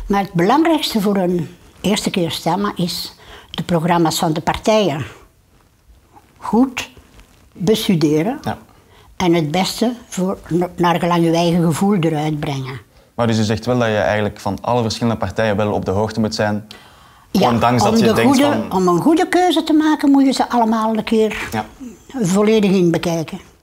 Maar het belangrijkste voor een eerste keer stemmen is de programma's van de partijen goed bestuderen. Ja. En het beste naar gelang je eigen gevoel eruit brengen. Maar dus je zegt wel dat je eigenlijk van alle verschillende partijen wel op de hoogte moet zijn. Ja, ondanks dat je denkt van... om een goede keuze te maken moet je ze allemaal een keer volledig in bekijken.